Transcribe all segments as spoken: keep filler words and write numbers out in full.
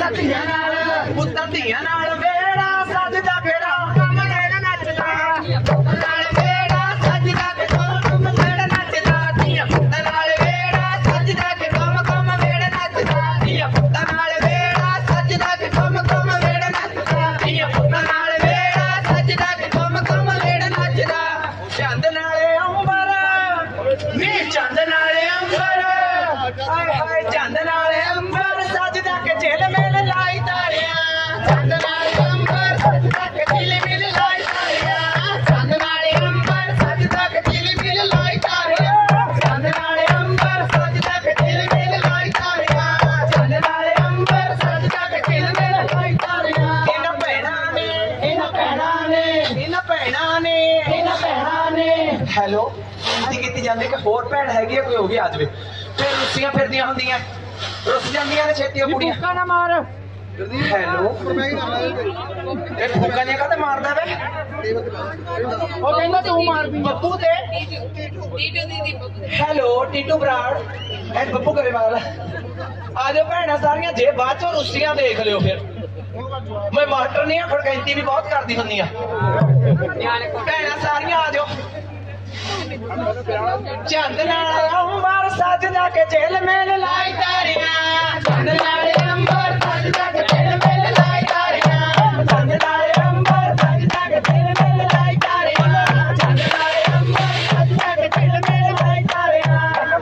ਧੀਆਂ ਨਾਲ ਪੁੱਤਾਂ ਧੀਆਂ ਨਾਲ ਵੇੜਾ ਸੱਜਦਾ ਫੇਰਾ ਕੰਮ ਲੈਣਾ ਨੱਚਦਾ ਨਾਲ ਵੇੜਾ ਸੱਜਦਾ ਤੇ ਕੰਮ ਲੈਣਾ ਨੱਚਦਾ ਧੀਆਂ ਪੁੱਤਾਂ ਨਾਲ ਵੇੜਾ ਸੱਜਦਾ ਤੇ ਕੰਮ ਕੰਮ ਵੇੜਾ ਨੱਚਦਾ ਧੀਆਂ ਪੁੱਤਾਂ ਨਾਲ ਵੇੜਾ ਸੱਜਦਾ ਤੇ ਕੰਮ ਕੰਮ ਵੇੜਾ ਨੱਚਦਾ ਧੀਆਂ ਪੁੱਤਾਂ ਨਾਲ ਵੇੜਾ ਸੱਜਦਾ ਤੇ ਕੰਮ ਕੰਮ ਵੇੜਾ ਨੱਚਦਾ ਚੰਦ ਨਾਲੇ ਅੰਬਰ ਨੀ ਚੰਦ ਨਾਲੇ ਅੰਬਰ ਹਾਏ ਹਾਏ ਚੰਦ ਨਾਲੇ ਅੰਬਰ ਸੱਜਦਾ ਕੇ ਝਿਲ ਮਿਲ ਲਾਈ ਤਾਰਿਆਂ ਚੰਦ ਨਾਲੇ ਅੰਬਰ ਸੱਜਦਾ ਕੇ ਝਿਲ ਮਿਲ ਲਾਈ ਤਾਰਿਆਂ ਚੰਦ ਨਾਲੇ ਅੰਬਰ ਸੱਜਦਾ ਕੇ ਝਿਲ ਮਿਲ ਲਾਈ ਤਾਰਿਆਂ ਚੰਦ ਨਾਲੇ ਅੰਬਰ ਸੱਜਦਾ ਕੇ ਝਿਲ ਮਿਲ ਲਾਈ ਤਾਰਿਆਂ ਚੰਦ ਨਾਲੇ ਅੰਬਰ ਸੱਜਦਾ ਕੇ ਝਿਲ ਮਿਲ ਲਾਈ ਤਾਰਿਆਂ ਇਹਨਾਂ ਭੈਣਾਂ ਨੇ ਇਹਨਾਂ ਭੈਣਾਂ ਨੇ ਇਹਨਾਂ ਭੈਣਾਂ ਨੇ ਇਹਨਾਂ ਭੈਣਾਂ ਨੇ ਹੈਲੋ ਦੀ ਕੀਤੀ ਜਾਂਦੀ ਕਿ ਹੋਰ ਭੈਣ ਹੈਗੀ ਕੋਈ ਹੋ ਗਈ ਆ ਜਾਵੇ ਫਿਰ ਰੁੱਸੀਆਂ ਫਿਰਦੀਆਂ ਹੁੰਦੀਆਂ ਰੁੱਸ ਜਾਂਦੀਆਂ ਨੇ ਛੇਤੀ ਉਹ ਕੁੜੀਆਂ ਫੂਕਾ ਨਾ ਮਾਰ ਹੈਲੋ ਇਹ ਫੂਕਾ ਨੇ ਕਾਹਤੇ ਮਾਰਦਾ ਵੇ ਉਹ ਕਹਿੰਦਾ ਤੂੰ ਮਾਰ ਵੀ ਬੱਬੂ ਤੇ ਹੈਲੋ ਟੀਟੂ ਬਰਾੜ ਐ ਬੱਬੂ ਕਰੇ ਵਾਲਾ ਆ ਜਾਓ ਭੈਣਾਂ ਸਾਰੀਆਂ ਜੇ ਬਾਅਦ ਚੋਂ ਰੁੱਸੀਆਂ ਦੇਖ ਲਿਓ ਫਿਰ ਮੈਂ ਮਾਸਟਰ ਨਹੀਂ ਆ ਫੜਕੈਂਤੀ ਵੀ ਬਹੁਤ ਕਰਦੀ ਹੁੰਦੀ ਆ ਭੈਣਾਂ ਸਾਰੀਆਂ ਆ ਜਾਓ ਚੰਦ ਨਾਲ ਅੰਬਰ ਸੱਜਦਾ ਕੇ ਝਿਲ ਮਿਲ ਲਾਈ ਤਾਰਿਆਂ ਚੰਦ ਨਾਲ ਅੰਬਰ ਸੱਜਦਾ ਕੇ ਝਿਲ ਮਿਲ ਲਾਈ ਤਾਰਿਆਂ ਚੰਦ ਨਾਲ ਅੰਬਰ ਸੱਜਦਾ ਕੇ ਝਿਲ ਮਿਲ ਲਾਈ ਤਾਰਿਆਂ ਚੰਦ ਨਾਲ ਅੰਬਰ ਸੱਜਦਾ ਕੇ ਝਿਲ ਮਿਲ ਲਾਈ ਤਾਰਿਆਂ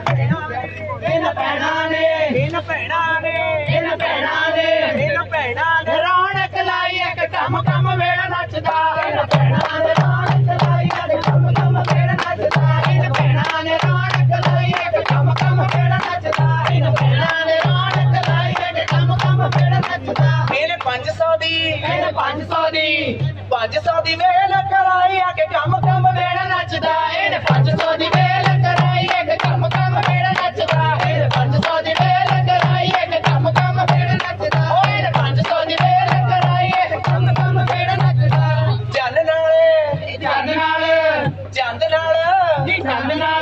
ਇਹਨਾਂ ਭੈਣਾਂ ਨੇ ਇਹਨਾਂ ਭੈਣਾਂ ਨੇ ਇਹਨਾਂ ਭੈਣਾਂ ਨੇ ਇਹਨਾਂ ਭੈਣਾਂ ਨੇ ਰੌਣਕ ਲਾਈ ਇੱਕ ਕੰਮ ਕੰਮ ਵੇੜਾ ਨੱਚਦਾ ਇਹਨਾਂ ਭੈਣਾਂ ਨੇ ਰੌਣਕ ਲਾਈ ਇੱਕ ਕੰਮ ਕੰਮ ਵੇੜਾ ਨੱਚਦਾ ਇਹਨਾਂ ਭੈਣਾਂ ਨੇ ਰੌਣਕ ਲਾਈ ਇੱਕ ਕੰਮ ਕੰਮ ਵੇੜਾ ਨੱਚਦਾ ਇਹਨਾਂ ਭੈਣਾਂ ਨੇ ਰੌਣਕ ਲਾਈ ਇੱਕ ਕੰਮ ਕੰਮ ਵੇੜਾ ਨੱਚਦਾ ਇਹਨੇ ਪੰਜ ਸੌ ਦੀ ਇਹਨੇ ਪੰਜ ਸੌ ਦੀ ਪੰਜ ਸੌ ਦੀ ਵੇਲ ਕਰਾਈ ਆ ਕੇ ਕੰਮ ਕੰਮ ਵੇੜਾ ਨੱਚਦਾ ਇਹਨੇ ਪੰਜ ਸੌ ਦੀ ਵੇਲ ਕਰਾਈ ਇੱਕ ਕੰਮ ਕੰਮ ਵੇੜਾ ਨੱਚਦਾ ਇਹਨੇ ਪੰਜ ਸੌ ਦੀ ਵੇਲ ਕਰਾਈ ਇੱਕ ਕੰਮ ਕੰਮ ਵੇੜਾ ਨੱਚਦਾ ਓ ਇਹਨੇ ਪੰਜ ਸੌ ਦੀ ਵੇਲ ਕਰਾਈ ਇੱਕ ਕੰਮ ਕੰਮ ਵੇੜਾ ਨੱਚਦਾ ਚੰਨ ਨਾਲੇ ਚੰਨ ਨਾਲੇ ਚੰਦ ਨਾਲ ਚੰਦ ਨਾਲ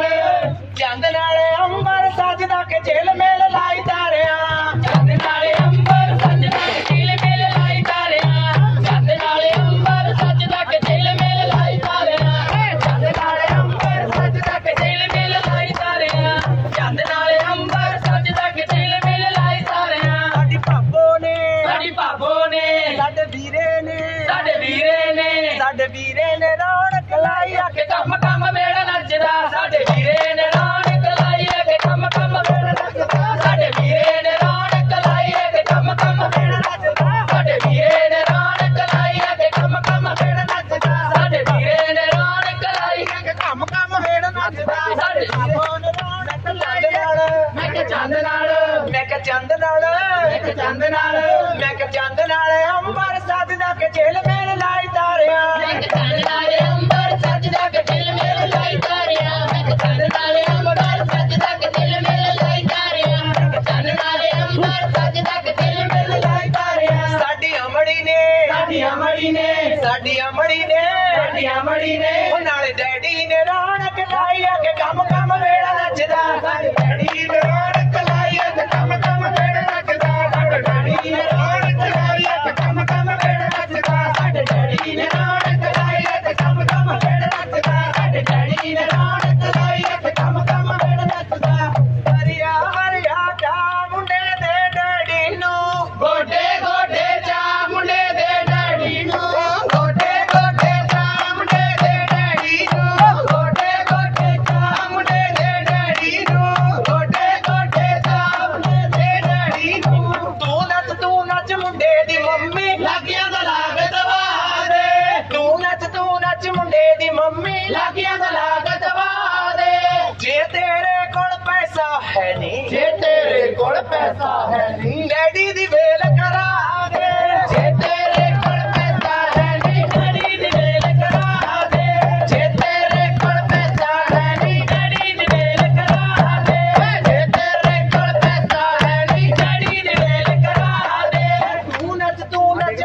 ਚੰਦ ਨਾਲੇ ਅੰਬਰ ਸੱਜਦਾ ਕੇ ਝਿਲ ਮਿਲ ਲਾਈ ਤਾਰਿਆਂ ਚੰਦ ਨਾਲੇ ਅੰਬਰ ਸੱਜਦਾ ਕੇ ਝਿਲ ਮਿਲ ਲਾਈ ਤਾਰਿਆਂ ਚੰਦ ਨਾਲੇ ਅੰਬਰ ਸੱਜਦਾ ਕੇ ਝਿਲ ਮਿਲ ਲਾਈ ਤਾਰਿਆਂ ਚੰਦ ਨਾਲੇ ਅੰਬਰ ਸੱਜਦਾ ਕੇ ਝਿਲ ਮਿਲ ਲਾਈ ਤਾਰਿਆਂ ਚੰਦ ਨਾਲੇ ਅੰਬਰ ਸੱਜਦਾ ਕੇ ਝਿਲ ਮਿਲ ਲਾਈ ਤਾਰਿਆਂ ਸਾਡੀ ਭਾਬੋ ਨੇ ਸਾਡੀ ਭਾਬੋ ਨੇ ਸਾਡੇ ਵੀਰੇ ਨੇ ਸਾਡੇ ਵੀਰੇ ਨੇ ਸਾਡੇ ਵੀਰੇ ਨੇ ਰੌਣਕ ਲਾਈ ਆ ਕੇ ਕੰਮ ਕੰਮ ਵੇੜਾ ਨੱਚਦਾ ਸਾਡੇ ਵੀਰੇ ਨੇ ਰੌਣਕ ਲਾਈ ਆ ਕੇ ਕੰਮ ਕੰਮ ਵੇੜਾ ਨੱਚਦਾ ਸਾਡੇ ਵੀਰੇ ਨੇ ਰੌਣਕ ਲਾਈ ਆ ਕੇ ਕੰਮ ਕੰਮ ਵੇੜਾ ਨੱਚਦਾ ਸਾਡੇ ਵੀਰੇ ਨੇ ਰੌਣਕ ਲਾਈ ਆ ਕੇ ਕੰਮ ਕੰਮ ਵੇੜਾ ਨੱਚਦਾ ਸਾਡੇ ਵੀਰੇ ਨੇ ਰੌਣਕ ਲਾਈ ਆ ਕੇ ਕੰਮ ਕੰਮ ਵੇੜਾ ਨੱਚਦਾ ਸਾਡੇ ਵੀਰੇ ਨੇ ਰੌਣਕ ਲਾਈ ਮੈਂ ਕਿ ਚੰਦ ਨਾਲ ਮੈਂ ਕਿ ਚੰਦ ਨਾਲ ਮੈਂ ਕਿ ਚੰਦ ਨਾਲ ਮੈਂ ਕਿ ਚੰਦ ਨਾਲ ਅੰਬਰ ਸੱਜਦਾ ਕੇ ਝਿਲ ਮਿਲ ਲਾਈ ਤਾਰਿਆਂ ਮੈਂ ਕਿ ਚੰਦ ਨਾਲ ਅੰਬਰ ਸੱਜਦਾ ਕੇ ਝਿਲ ਮਿਲ ਲਾਈ ਤਾਰਿਆਂ ਮੈਂ ਕਿ ਚੰਦ ਨਾਲ ਅੰਬਰ ਸੱਜਦਾ ਕੇ ਝਿਲ ਮਿਲ ਲਾਈ ਤਾਰਿਆਂ ਮੈਂ ਕਿ ਚੰਦ ਨਾਲ ਅੰਬਰ ਸੱਜਦਾ ਕੇ ਝਿਲ ਮਿਲ ਲਾਈ ਤਾਰਿਆਂ ਸਾਡੀ ਅਮੜੀ ਨੇ ਸਾਡੀ ਅਮੜੀ ਨੇ ਸਾਡੀ ਅਮੜੀ ਨੇ ਸਾਡੀ ਅਮੜੀ ਨੇ ਉਹ ਨਾਲੇ ਡੈਡੀ ਨੇ ਰੌਣਕ ਲਾਈ ਆ ਕੇ ਕੰਮ ਕੰਮ ਵੇੜਾ ਨੱਚਦਾ ਸਾਡੇ ਡੈਡੀ ਨੇ ਰੌਣਕ ਲਾਈ ਆ ਕੇ ਕੰਮ ਕੰਮ ਵੇੜਾ ਨੱਚਦਾ ਸਾਡੇ ਡੈਡੀ ਨੇ ਰੌਣਕ ਲਾਈ ਆ ਕੇ ਕੰਮ ਕੰਮ ਵੇੜਾ ਨੱਚਦਾ ਸਾਡੇ ਡੈਡੀ ਨੇ ਰੌਣਕ ਲਾਈ ਆ ਕੇ ਕੰਮ ਕੰਮ ਵੇੜਾ ਨੱਚਦਾ ਸਾਡੇ ਡੈਡੀ ਨੇ ਰੌਣਕ ਲਾਈ ਆ ਕੇ ਕੰਮ ਕੰਮ ਵੇੜਾ ਨੱਚਦਾ ਹਰਿਆ ਹਰਿਆ ਚਾ ਮੁੰਡੇ ਦੇ ਡੈਡੀ ਨੂੰ ਗੋਡੇ ਗੋਡੇ ਚਾ ਮੁੰਡੇ ਦੇ ਡੈਡੀ ਨੂੰ ਗੋਡੇ ਗੋਡੇ ਚਾ ਮੁੰਡੇ ਦੇ ਡੈਡੀ ਨੂੰ ਗੋਡੇ ਗੋਡੇ ਚਾ ਮੁੰਡੇ ਦੇ ਡੈਡੀ ਨੂੰ ਗੋਡੇ ਗੋਡੇ ਚਾ ਮੁੰਡੇ ਦੇ ਡੈਡੀ ਨੂੰ ਤੂੰ ਨੱਚ ਤੂੰ ਨੱਚ ਮੁੰਡੇ ਦੀ ਮੰਮੀ ਲੱਗਿਆ ਦਾ ਲਾਗ ਦਵਾ ਦੇ ਤੂੰ ਨੱਚ ਤੂੰ ਨੱਚ ਮੁੰਡੇ ਦੀ ਮੰਮੀ ਲੱਗਿਆ ਦਾ ਲਾਗ ਦਵਾ ਦੇ ਜੇ ਤੇਰੇ ਕੋਲ ਪੈਸਾ ਹੈ ਨਹੀਂ ਜੇ ਤੇਰੇ ਕੋਲ ਪੈਸਾ ਹੈ ਨਹੀਂ ਡੈਡੀ ਦੀ ਵੇਲ ਕਰਾ ਦੇ ਜੇ ਤੇਰੇ ਕੋਲ ਪੈਸਾ ਹੈ ਨਹੀਂ ਡੈਡੀ ਦੀ ਵੇਲ ਕਰਾ ਦੇ ਜੇ ਤੇਰੇ ਕੋਲ ਪੈਸਾ ਹੈ ਨਹੀਂ ਡੈਡੀ ਦੀ ਵੇਲ ਕਰਾ ਦੇ ਜੇ ਤੇਰੇ ਕੋਲ ਪੈਸਾ ਹੈ ਨਹੀਂ ਡੈਡੀ ਦੀ ਵੇਲ ਕਰਾ ਦੇ ਤੂੰ ਨੱਚ ਤੂੰ ਨੱਚ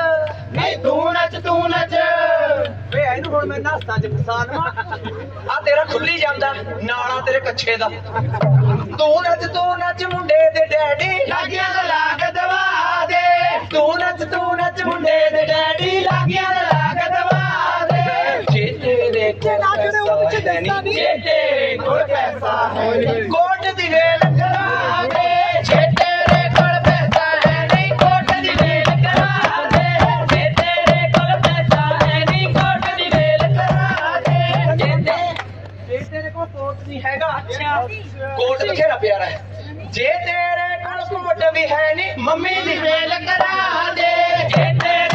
ਨਹੀਂ ਤੂੰ ਨੱਚ ਤੂੰ ਨੱਚ ਵੇ ਇਹਨੂੰ ਹੁਣ ਮੈਂ ਨਾਸਤਾਂ ਚ ਫਸਾ ਲਵਾਂ ਆ ਤੇਰਾ ਖੁੱਲੀ ਜਾਂਦਾ ਨਾਲਾ ਤੇਰੇ ਕੱਛੇ ਦਾ ਤੂੰ ਨੱਚ ਤੂੰ ਨੱਚ ਮੁੰਡੇ ਦੇ ਡੈਡੀ ਲੱਗਿਆ ਦਾ ਲਾਗ ਦਵਾ ਦੇ ਕੋਟ ਦੀ ਵੇਲ ਕਰਾ ਦੇ ਜੇ ਤੇਰੇ ਕੋਲ ਪੈਸਾ ਹੈ ਨਹੀਂ ਕੋਟ ਦੀ ਵੇਲ ਕਰਾ ਦੇ ਜੇ ਤੇਰੇ ਕੋਲ ਪੈਸਾ ਹੈ ਨਹੀਂ ਕੋਟ ਦੀ ਵੇਲ ਕਰਾ ਦੇ ਜੇ ਤੇਰੇ ਕੋਲ ਕੋਟ ਨਹੀਂ ਹੈਗਾ ਅੱਛਾ ਕੋਟ ਬਥੇਰਾ ਪਿਆਰਾ ਹੈ ਜੇ ਤੇਰੇ ਕੋਲ ਕੋਟ ਵੀ ਹੈ ਨਹੀਂ ਮੰਮੀ ਦੀ ਵੇਲ ਕਰਾ ਦੇ ਜੇ ਤੇਰੇ